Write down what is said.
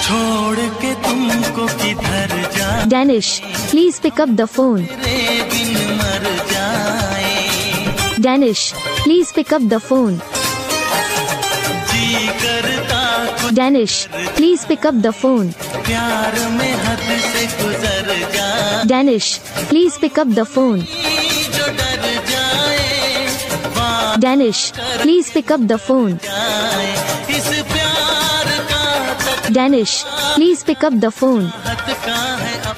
छोड़ के तुमको किधर जा Danish, please pick up the phone. तेरे बिन मर जाए Danish, please pick up the phone. जी करता कुछ Danish, please pick up the phone. प्यार में हद से गुजर जा Danish, please pick up the phone. जो डर जाए बात Danish, please pick up the phone. जाए इस प्यार का Danish, please pick up the phone. तक का है